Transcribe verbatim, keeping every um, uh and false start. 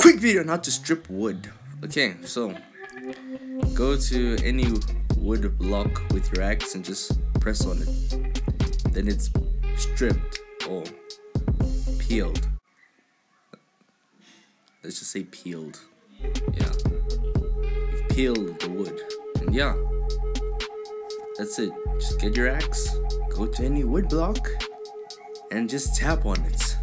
quick video on how to strip wood. Okay, so go to any wood block with your axe and just press on it. Then it's stripped or peeled. Let's just say peeled. Yeah, you've peeled the wood, and yeah, that's it. Just get your axe, go to any wood block, and just tap on it.